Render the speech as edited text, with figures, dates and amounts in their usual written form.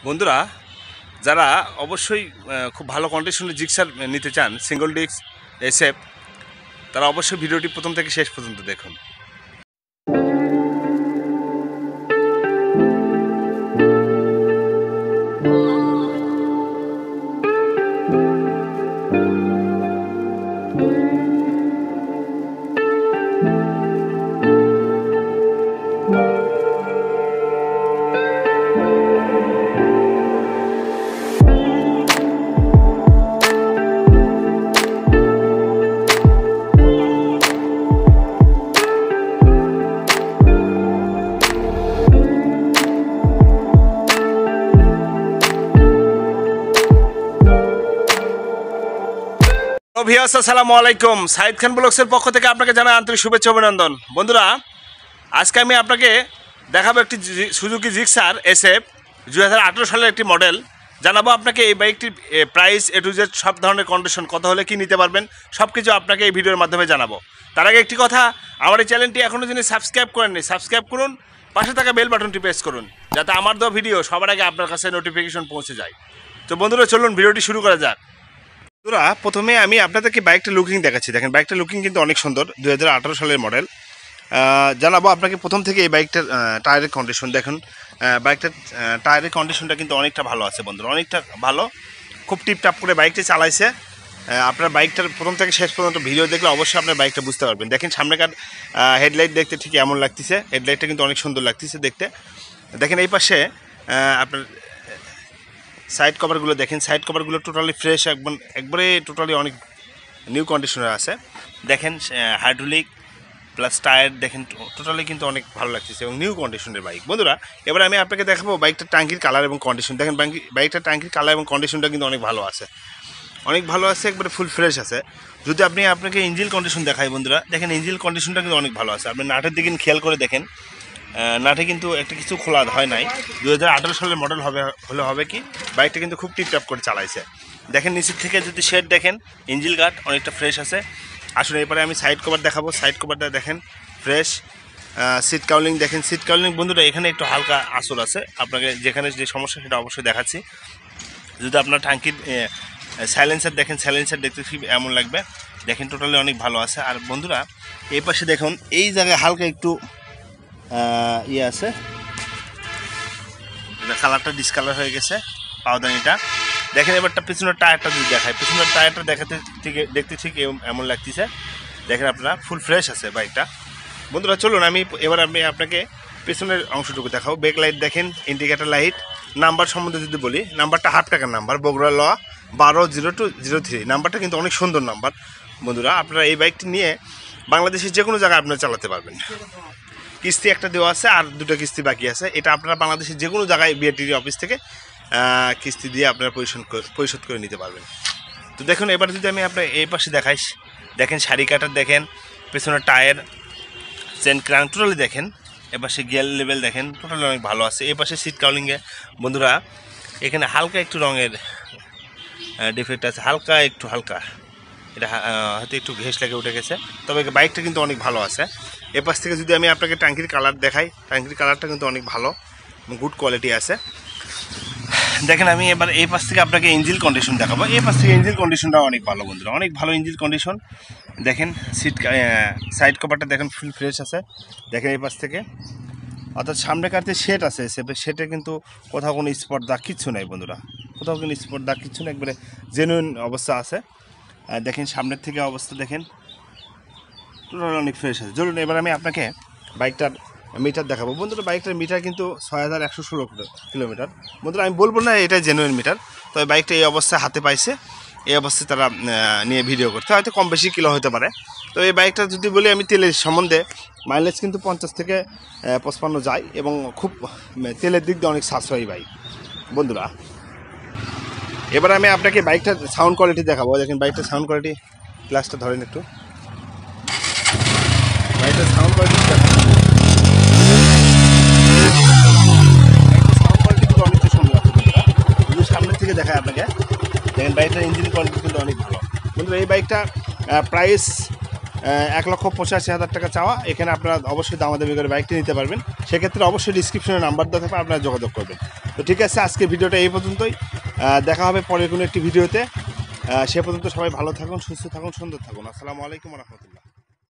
বন্ধুরা যারা অবশ্যই খুব ভালো কন্ডিশনের জিক্সার নিতে চান সিঙ্গল ডিস্ক এসএফ তারা অবশ্যই ভিডিওটি প্রথম থেকে শেষ পর্যন্ত দেখুন। ভিউয়ার্স আসসালামু আলাইকুম, সাইদ খান ব্লগসের পক্ষ থেকে আপনাকে জানাই আন্তরিক শুভেচ্ছা অভিনন্দন। বন্ধুরা আজকে আমি আপনাকে দেখাবো একটি সুজুকি জিক্সার এসএফ 2018 সালের একটি মডেল। জানাবো আপনাকে এই বাইকটির প্রাইস এ টু জেড সব ধরনের কন্ডিশন কত হলে কি নিতে পারবেন সব কিছু আপনাকে এই ভিডিওর মাধ্যমে জানাবো। তার আগে একটি কথা, আমার এই চ্যানেলটি এখনও যিনি সাবস্ক্রাইব করেননি সাবস্ক্রাইব করুন, পাশে থাকা বেল বাটনটি প্রেস করুন যাতে আমার দেওয়া ভিডিও সবার আগে আপনার কাছে নোটিফিকেশন পৌঁছে যায়। তো বন্ধুরা চলুন ভিডিওটি শুরু করা যাক। বন্ধুরা প্রথমে আমি আপনাদেরকে বাইকটা লুকিং দেখাচ্ছি। দেখেন বাইকটা লুকিং কিন্তু অনেক সুন্দর, 2018 সালের মডেল। জানাবো আপনাকে প্রথম থেকে এই বাইকটার টায়ারের কন্ডিশন দেখুন। বাইকটার টায়ারের কন্ডিশনটা কিন্তু অনেকটা ভালো আছে বন্ধুরা, অনেকটা ভালো, খুব টিপটাপ করে বাইকটি চালাইছে। আপনার বাইকটার প্রথম থেকে শেষ পর্যন্ত ভিডিও দেখলে অবশ্যই আপনার বাইকটা বুঝতে পারবেন। দেখেন সামনেকার হেডলাইট দেখতে ঠিক এমন লাগতেছে, হেডলাইটটা কিন্তু অনেক সুন্দর লাগতেছে দেখতে। দেখেন এই পাশে আপনার সাইড কভারগুলো দেখেন, সাইড কভারগুলো টোটালি ফ্রেশ, একবারে টোটালি অনেক নিউ কন্ডিশনার আছে। দেখেন হাইড্রোলিক প্লাস টায়ার দেখেন, টোটালি কিন্তু অনেক ভালো লাগতেছে এবং নিউ কন্ডিশনের বাইক। বন্ধুরা এবার আমি আপনাকে দেখাবো বাইকটার ট্যাঙ্কির কালার এবং কন্ডিশন। দেখেন বাইকটার ট্যাঙ্কির কালার এবং কন্ডিশনটা কিন্তু অনেক ভালো আছে, অনেক ভালো আছে, একবারে ফুল ফ্রেশ আছে। যদি আপনাকে ইঞ্জিন কন্ডিশন দেখাই বন্ধুরা, দেখেন ইঞ্জিন কন্ডিশনটা কিন্তু অনেক ভালো আছে। আপনি নাটের দিকে খেয়াল করে দেখেন, নাটে কিন্তু একটা কিছু খোলা হয় নাই। 2018 সালের মডেল হবে কি বাইকটা কিন্তু খুব টিপটাপ করে চালাইছে। দেখেন নিচের থেকে যদি শেড দেখেন, ইঞ্জিন গার্ড অনেকটা ফ্রেশ আছে। আসলে এরপরে আমি সাইড কভার দেখাবো, সাইড কভারটা দেখেন ফ্রেশ। সিট কাউলিং দেখেন, সিট কাউলিং বন্ধুরা এখানে একটু হালকা আসর আছে, আপনাকে যেখানে যে সমস্যা সেটা অবশ্যই দেখাচ্ছি। যদি আপনার ট্যাঙ্কির সাইলেন্সার দেখেন, সাইলেন্সার দেখতে ঠিক এমন লাগবে। দেখেন টোটালি অনেক ভালো আছে। আর বন্ধুরা এই পাশে দেখুন, এই জায়গায় হালকা একটু ইয়ে আছে, কালারটা ডিসকালার হয়ে গেছে পাউদানিটা। দেখেন এবারটা পিছনের টায়ারটা যদি দেখায়, পিছনের টায়ারটা দেখতে ঠিক এমন লাগতেছে। দেখেন আপনারা ফুল ফ্রেশ আছে বাইকটা। বন্ধুরা চলুন আমি আপনাকে পেছনের অংশটুকু দেখাবো। ব্রেক লাইট দেখেন, ইন্ডিকেটার লাইট। নাম্বার সম্বন্ধে যদি বলি, নাম্বারটা হাফ টাকার নাম্বার, বগুড়া ল 120203। নাম্বারটা কিন্তু অনেক সুন্দর নাম্বার। বন্ধুরা আপনারা এই বাইকটি নিয়ে বাংলাদেশের যে কোনো জায়গায় আপনারা চালাতে পারবেন। কিস্তি একটা দেওয়া আছে আর দুটো কিস্তি বাকি আছে। এটা আপনারা বাংলাদেশের যে কোনো জায়গায় বিআরটিসি অফিস থেকে কিস্তি দিয়ে আপনারা পরিশোধ করে নিতে পারবেন। তো দেখুন এবার যদি আমি আপনার এই পাশে দেখাই, দেখেন শাড়ি কাটার দেখেন, পেছনের টায়ার, চেন ক্রাঙ্ক টোটালি দেখেন। এপাশে গিয়ার লেভেল দেখেন, টোটালি অনেক ভালো আছে। এই পাশে সিট কাউলিংয়ে বন্ধুরা এখানে হালকা একটু রঙের ডিফেক্ট আছে, হালকা এটা হয়তো একটু ঘেঁষ লেগে উঠে গেছে, তবে বাইকটা কিন্তু অনেক ভালো আছে। এ পাশ থেকে যদি আমি আপনাকে ট্যাঙ্কির কালার দেখাই, ট্যাঙ্কির কালারটা কিন্তু অনেক ভালো, গুড কোয়ালিটি আছে। দেখেন আমি এবার এই পাশ থেকে আপনাকে ইঞ্জিন কন্ডিশন দেখাবো। এই পাশ থেকে ইঞ্জিন কন্ডিশনটা অনেক ভালো বন্ধুরা, অনেক ভালো ইঞ্জিন কন্ডিশন। দেখেন সাইড কভারটা দেখেন ফুল ফ্রেশ আছে। দেখেন এই পাশ থেকে, অর্থাৎ সামনে কাটতে শেড আছে, সেটে কিন্তু কোথাও কোনো স্পট দাগ কিচ্ছু নাই বন্ধুরা, কোথাও কোনো স্পট দাগ কিচ্ছু না, একবারে জেনুইন অবস্থা আছে। দেখেন সামনের থেকে অবস্থা দেখেন, টোটাল অনেক ফ্রেশ আছে। চলুন এবার আমি আপনাকে বাইকটার মিটার দেখাবো। বন্ধুরা বাইকটার মিটার কিন্তু 6116 কিলোমিটার। বন্ধুরা আমি বলবো না এটা জেনুইন মিটার, তবে বাইকটা এই অবস্থায় হাতে পাইছে, এই অবস্থায় তারা নিয়ে ভিডিও করতে হয়তো কম বেশি কিলো হতে পারে। তো এই বাইকটা যদি বলি আমি তেলের সম্বন্ধে, মাইলেজ কিন্তু 50 থেকে 55 যায় এবং খুব তেলের দিক দিয়ে অনেক সাশ্রয়ী বাইক বন্ধুরা। এবার আমি আপনাকে বাইকটার সাউন্ড কোয়ালিটি দেখাবো। দেখেন বাইকটার সাউন্ড কোয়ালিটি, গ্লাসটা ধরেন একটু, বাইকটার সাউন্ড কোয়ালিটি কিন্তু অনেকটা সুন্দর আছে বন্ধুরা। যদি সামনের থেকে দেখায় আপনাকে, দেখেন বাইকটার ইঞ্জিন কোয়ালিটি কিন্তু অনেক ভালো বন্ধুরা। এই বাইকটা প্রাইস 1,85,000 টাকা চাওয়া। এখানে আপনারা অবশ্যই দামাদামি করে বাইকটি নিতে পারবেন। সেক্ষেত্রে অবশ্যই ডিসক্রিপশনে নাম্বার দেওয়া থাকবে, আপনারা যোগাযোগ করবেন। তো ঠিক আছে, আজকে ভিডিওটা এই পর্যন্তই। দেখা হবে পরের কোনো একটি ভিডিওতে। সে পর্যন্ত সবাই ভালো থাকুন, সুস্থ থাকুন, সুন্দর থাকুন। আসসালামু আলাইকুম ওয়া রাহমাতুল্লাহ।